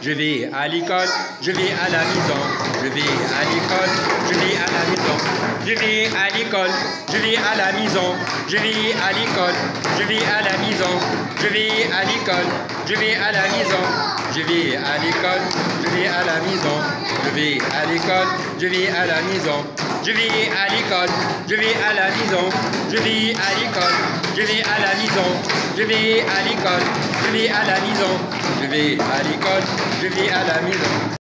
je vais à l'école, je vais à la maison, je vais à l'école, je vais à la maison, je vais à l'école, je vais à la maison, je vais à l'école, je vais à la maison, je vais à l'école, je vais à la maison, je vais à l'école, je vais à la maison, je vais à l'école, je vais à la maison, je vais à l'école, je vais à la maison, je vais à l'école, je vais à la maison, je vais à l'école, je vais à la maison, je vais à l'école, je vais à la maison.